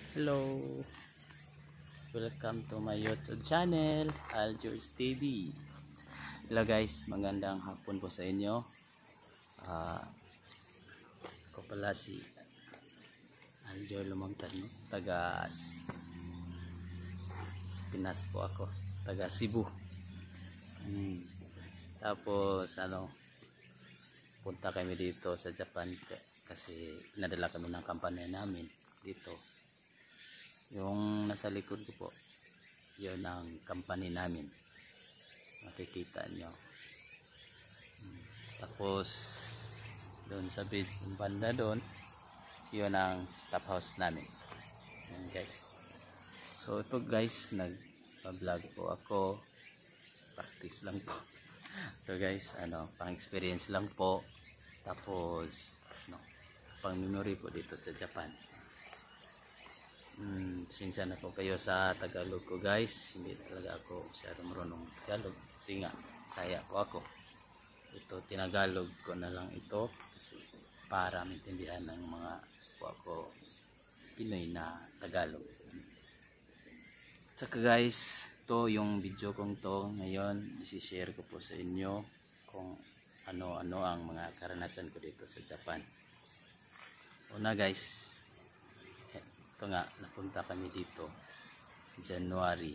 Hello, welcome to my YouTube channel, Aljo's TV. Hello guys, magandang hapon po sa inyo. Ako pala si Aljo Lumangtan, no? Taga Pinas po ako, taga Cebu. Tapos punta kami dito sa Japan kasi nadala kami ng kampanya namin dito. Yung nasa likod ko po, yun ang company namin, makikita nyo. Tapos doon sa base ng banda doon, yun ang staff house namin. Yan guys. So ito guys, nag-vlog po ako, practice lang po. So guys, pang experience lang po. Tapos pang memory po dito sa Japan. Pasensya na po kayo sa Tagalog ko guys, hindi talaga ako masyadong marunong Tagalog kasi nga Bisaya po ako. Ito tinagalog ko na lang ito kasi para maintindihan ng mga po ako Pinoy na Tagalog. Saka guys, ito yung video kong to ngayon, isi-share ko po sa inyo kung ano-ano ang mga karanasan ko dito sa Japan. Una guys, ito nga, napunta kami dito January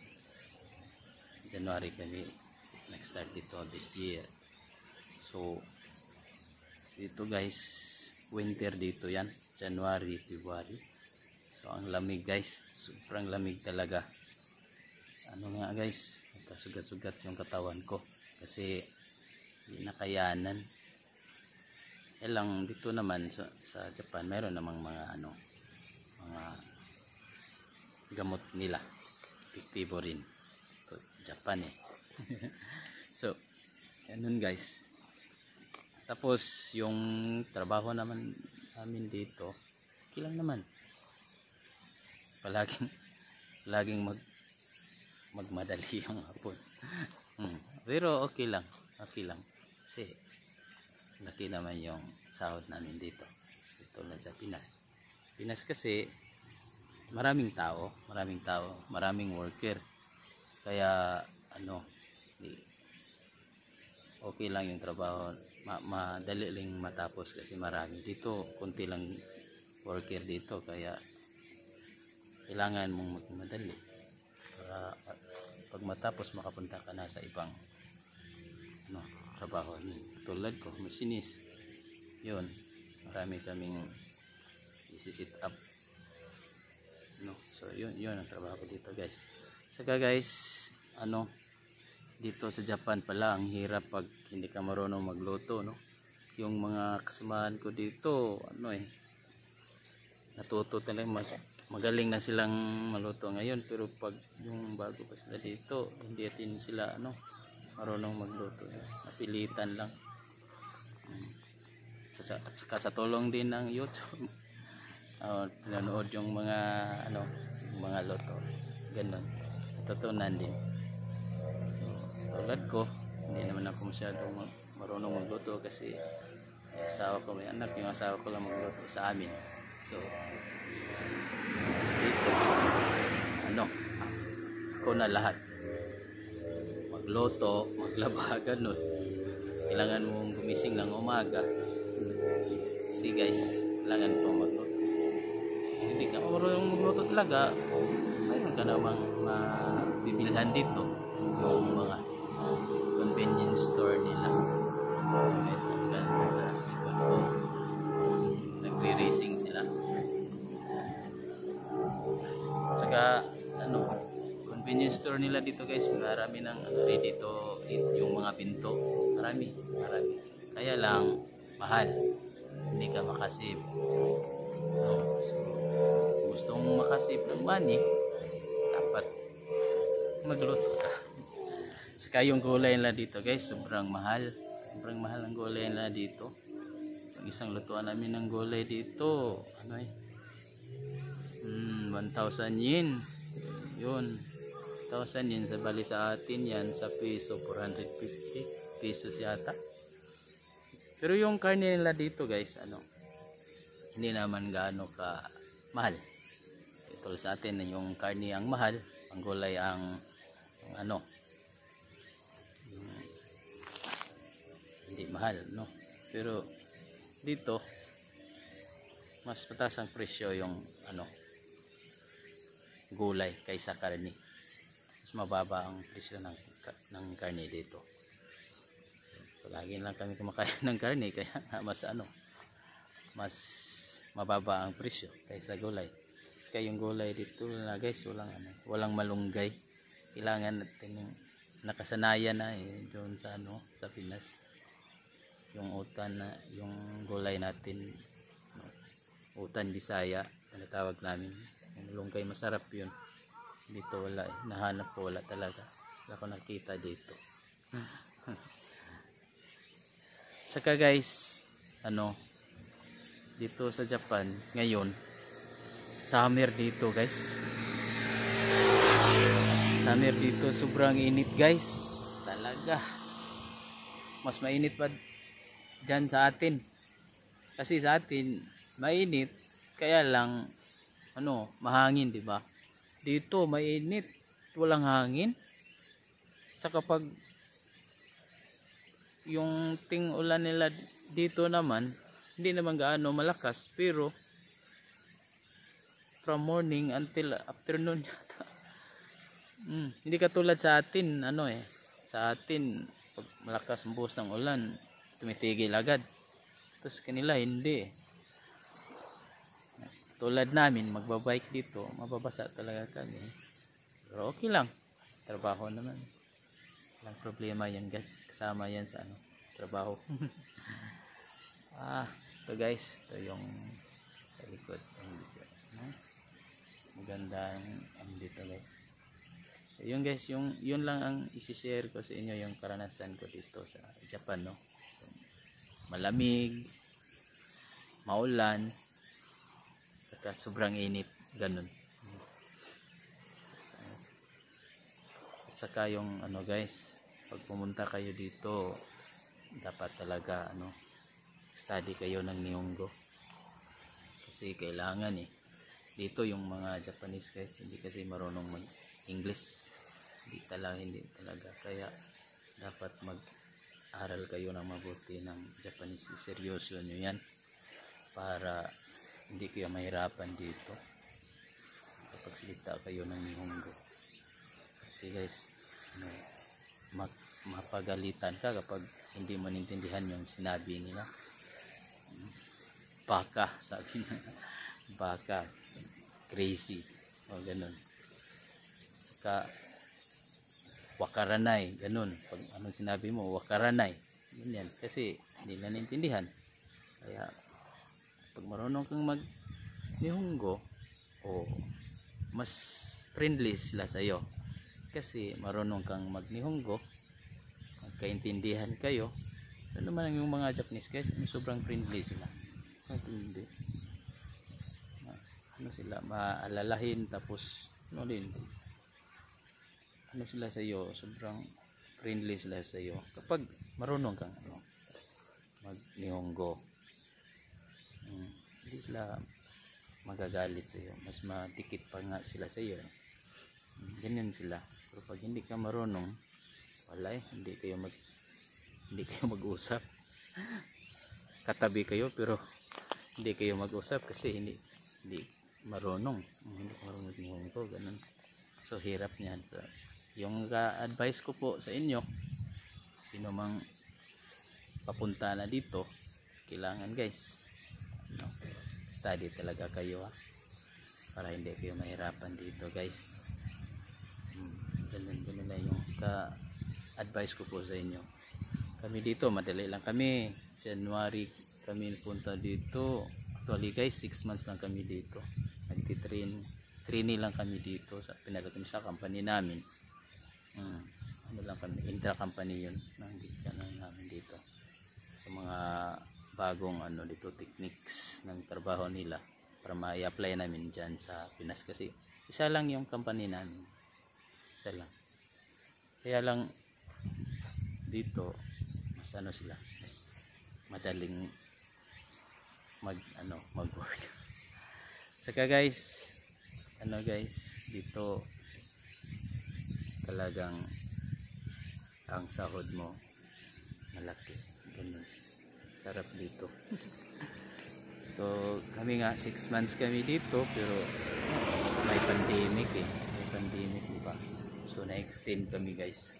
kami nag-start dito this year. So dito guys, winter dito yan, January, February. So ang lamig guys, sobrang lamig talaga. Nga guys, nagkasugat-sugat yung katawan ko kasi hindi nakayanan. Lang dito naman sa Japan meron namang mga mga gamot nila, epektibo rin. Ito Japan So ganun guys. Tapos yung trabaho naman namin dito, okay lang naman. Palaging magmadali yung hapon. Pero okay lang kasi laki naman yung sahod namin dito lang sa Pinas kasi maraming tao, maraming worker. Kaya okay lang yung trabaho, madali lang matapos kasi marami dito, konti lang worker dito, kaya kailangan mong magmadali para pag matapos makapunta ka na sa ibang trabaho. Tulad ko, masinis. Yun, marami kaming isi-sit up. So yun ang trabaho ko dito guys. Saka guys, dito sa Japan pala ang hirap pag hindi ka marunong magluto, Yung mga kasamahan ko dito, natuto talaga, mas magaling na silang maluto ngayon, pero pag yung bago pa sila dito, hindi din sila marunong magluto. Napilitan lang. Saka sa tulong din ng YouTube, tinanood yung mga luto, ganun, natutunan din. So tulad ko, hindi naman ako masyadong marunong magluto kasi yung asawa ko, may anak, yung asawa ko lang magluto sa amin. So dito ako na lahat, magluto, maglaba, ganun. Kailangan mong gumising ng umaga kasi guys, kailangan po magluto. Hindi ka marunong magluto talaga, mayroon ka namang mabibilhan dito, yung mga convenience store nila. Guys, sa likod ko, nagre-racing sila. Tsaka convenience store nila dito guys, marami ng dito, yung mga pinto, marami. Kaya lang mahal, hindi ka makasave. So gusto mong makasave ng money, dapat magluto ka. Saka yung gulay nila dito guys, sobrang mahal ang gulay nila dito. Ang isang lutuan namin ng gulay dito, 1,000 yen. Yun, 1,000 yen, sa bali sa atin yan sa piso, 450 pesos yata. Pero yung karne nila dito guys, hindi naman gaano ka mahal. tulad sa atin yung karne ang mahal, ang gulay ang ano, hindi mahal, no? Pero dito mas mataas ang presyo yung ano, gulay kaysa karne. Mas mababa ang presyo ng karne dito. Lagi lang kami kumakain ng karne kaya mas ano, mas mababa ang presyo kaysa gulay. Kaya yung gulay dito na guys, walang malunggay. Kailangan natin yung nakasanayan na doon sa ano, sa Pinas. Yung utan na, yung gulay natin, no, utan Bisaya, ano tawag namin. Yung malunggay masarap yun. Dito wala, nahanap ko wala talaga. Wala ko nakita dito. Saka guys, ano, dito sa Japan ngayon, summer dito guys. Summer dito, sobrang init guys. Talaga. Mas mainit pa dyan sa atin. Kasi sa atin, mainit. Kaya lang, ano, mahangin, di ba? Dito, mainit. Walang hangin. Saka pag yung ting-ulan nila dito naman, hindi naman gaano malakas. Pero, from morning until afternoon yata. Hindi katulad sa atin, ano sa atin pag malakas ang buhos ng ulan, tumitigil agad. Tapos kanila hindi. Tulad namin, magbabike dito, mababasa talaga kami. Pero okay lang, trabaho naman. Walang problema yan guys, kasama yan sa ano, trabaho. Ito guys, ito yung sa likod. Maganda ang dito guys. So, yun guys, yun lang ang isi-share ko sa inyo, yung karanasan ko dito sa Japan, no. Malamig, maulan, saka sobrang init, ganun. At saka yung ano guys, pag pumunta kayo dito, dapat talaga ano, study kayo ng Nihongo. Kasi kailangan dito yung mga Japanese guys, hindi kasi marunong mag-English. Hindi talaga. Kaya dapat mag-aral kayo ng mabuti ng Japanese. Seryoso nyo yan para hindi kayo mahirapan dito kapag salita kayo ng Nihongo. Kasi guys, mapagalitan ka kapag hindi mo naintindihan yung sinabi nila. Baka, sabi na. Baka, crazy, o ganun. Saka wakaranay, ganun. Pag anong sinabi mo, wakaranay, ganyan. Kasi hindi na naintindihan. Kaya pag marunong kang mag Nihongo, mas friendly sila sa iyo. Kasi marunong kang mag Nihongo, magkaintindihan kayo. Ano naman yung mga Japanese guys, sobrang friendly sila. Hindi. Ano sila, maalalahin, tapos ano din, ano sila sa iyo, sobrang friendly sila sa iyo kapag marunong kang mag Nihongo. Hindi sila magagalit sa iyo, mas matikit pa nga sila sa iyo. Ganyan sila. Pero pag hindi ka marunong, wala hindi kayo mag-usap. Katabi kayo pero hindi kayo mag-usap kasi hindi marunong Nihongo, ganun. So hirap niyan. So, yung advice ko po sa inyo, sino mang papunta na dito, kailangan guys, study talaga kayo para hindi kayo mahirapan dito guys. Ganun na yung advice ko po sa inyo. Kami dito, madali lang kami. January kami punta dito. Actually guys, 6 months lang kami dito. Trainee lang kami dito. Pinala kami sa company namin. Ano lang kami, intra-company yun. Nandito namin dito. Sa mga bagong dito, techniques ng trabaho nila para ma-apply namin dyan sa Pinas. Kasi isa lang yung company namin. Isa lang. Kaya lang dito, mas sila, mas madaling mag-work. Saka guys, ano guys, dito talagang ang sahod mo malaki. Ganun. Sarap dito. So kami nga 6 months kami dito, pero may pandemic eh. May pandemic pa. So na-extend kami guys.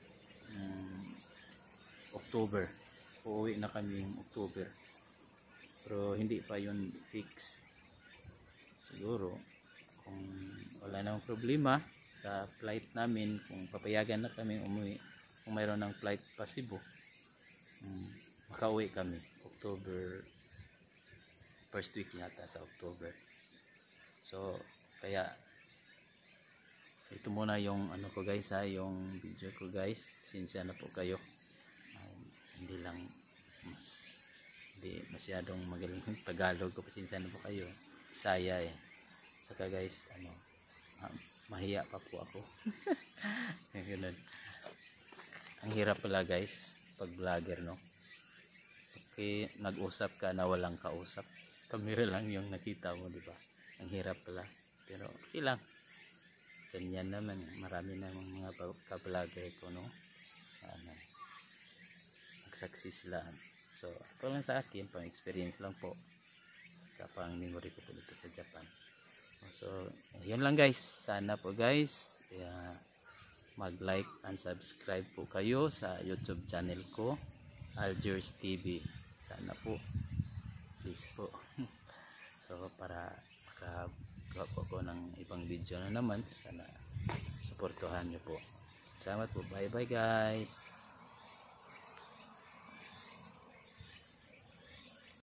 October. Uuwi na kami yung October. Pero hindi pa yun fix. Siguro kung wala nang problema sa flight namin, kung papayagan na kami umuwi, kung mayroon ng flight pa Cebu, makauwi kami October, first week yata sa October. So kaya ito muna yung ano ko guys ha, yung video ko guys. Sinsya na po kayo, hindi lang hindi masyadong magaling Tagalog ko, pasensya na po kayo, Bisaya eh. Saka guys, ano, mahiya pa po ako. Ganun. Ang hirap pala guys pag vlogger, no? Okay, nag-usap ka na walang kausap, kamera lang yung nakita mo, di ba? Ang hirap pala, pero okay lang. Ganyan naman, marami namang mga ka-vlogger ko, no? Ano, nagsaksi sila. So ito lang sa akin, pang experience lang po, kapang memory ko po dito sa Japan. So yun lang guys, sana po guys mag-like and subscribe po kayo sa YouTube channel ko, Algiers TV. Sana po, please po. So para makagawa po ako ng ibang video na naman, sana suportuhan nyo po. Salamat po, bye bye guys.